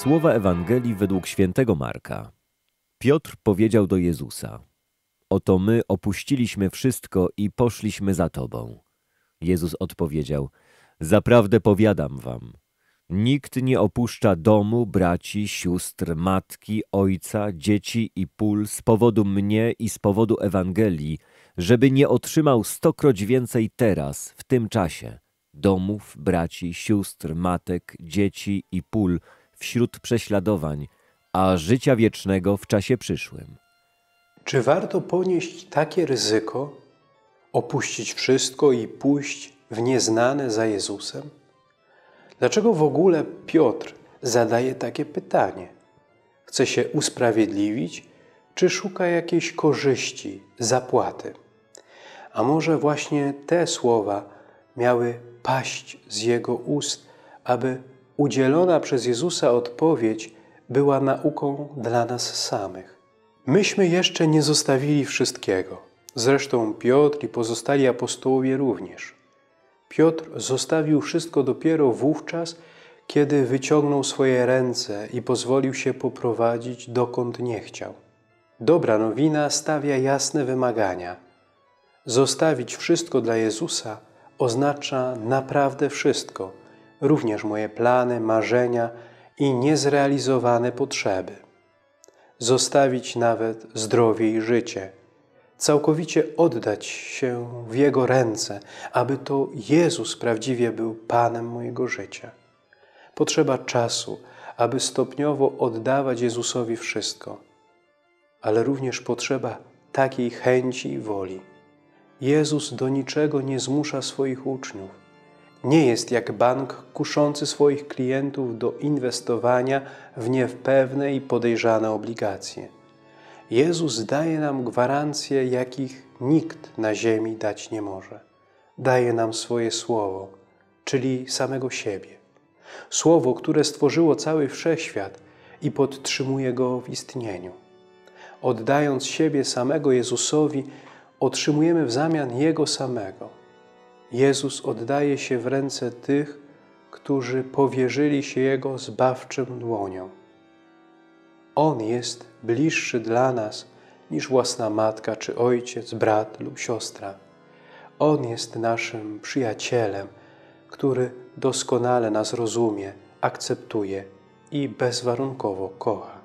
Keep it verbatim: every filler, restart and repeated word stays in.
Słowa Ewangelii według świętego Marka. Piotr powiedział do Jezusa: Oto my opuściliśmy wszystko i poszliśmy za Tobą. Jezus odpowiedział: Zaprawdę powiadam wam, nikt nie opuszcza domu, braci, sióstr, matki, ojca, dzieci i pól z powodu mnie i z powodu Ewangelii, żeby nie otrzymał stokroć więcej teraz, w tym czasie, domów, braci, sióstr, matek, dzieci i pól wśród prześladowań, a życia wiecznego w czasie przyszłym. Czy warto ponieść takie ryzyko, opuścić wszystko i pójść w nieznane za Jezusem? Dlaczego w ogóle Piotr zadaje takie pytanie? Chce się usprawiedliwić, czy szuka jakiejś korzyści, zapłaty? A może właśnie te słowa miały paść z jego ust, aby udzielona przez Jezusa odpowiedź była nauką dla nas samych? Myśmy jeszcze nie zostawili wszystkiego. Zresztą Piotr i pozostali apostołowie również. Piotr zostawił wszystko dopiero wówczas, kiedy wyciągnął swoje ręce i pozwolił się poprowadzić dokąd nie chciał. Dobra nowina stawia jasne wymagania. Zostawić wszystko dla Jezusa oznacza naprawdę wszystko, również moje plany, marzenia i niezrealizowane potrzeby. Zostawić nawet zdrowie i życie, całkowicie oddać się w Jego ręce, aby to Jezus prawdziwie był Panem mojego życia. Potrzeba czasu, aby stopniowo oddawać Jezusowi wszystko, ale również potrzeba takiej chęci i woli. Jezus do niczego nie zmusza swoich uczniów. Nie jest jak bank kuszący swoich klientów do inwestowania w niepewne i podejrzane obligacje. Jezus daje nam gwarancje, jakich nikt na ziemi dać nie może. Daje nam swoje Słowo, czyli samego siebie. Słowo, które stworzyło cały wszechświat i podtrzymuje go w istnieniu. Oddając siebie samego Jezusowi, otrzymujemy w zamian Jego samego. Jezus oddaje się w ręce tych, którzy powierzyli się Jego zbawczym dłoniom. On jest bliższy dla nas niż własna matka czy ojciec, brat lub siostra. On jest naszym przyjacielem, który doskonale nas rozumie, akceptuje i bezwarunkowo kocha.